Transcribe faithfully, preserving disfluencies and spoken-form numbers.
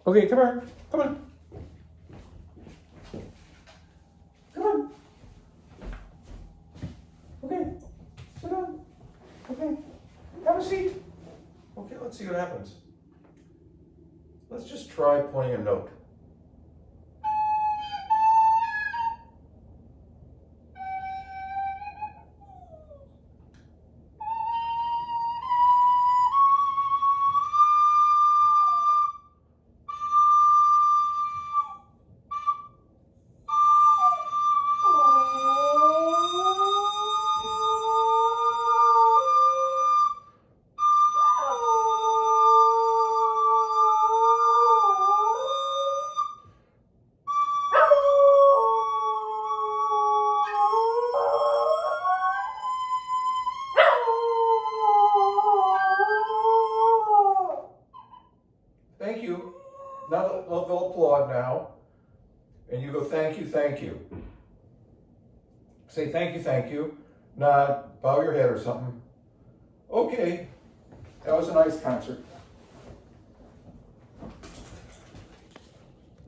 Okay, come on, come on. Come on. Okay, sit down. Okay, have a seat. Okay, let's see what happens. Let's just try playing a note. Thank you. Now they'll, they'll applaud now. And you go, thank you, thank you. Say thank you, thank you. Nod, bow your head or something. Okay, that was a nice concert.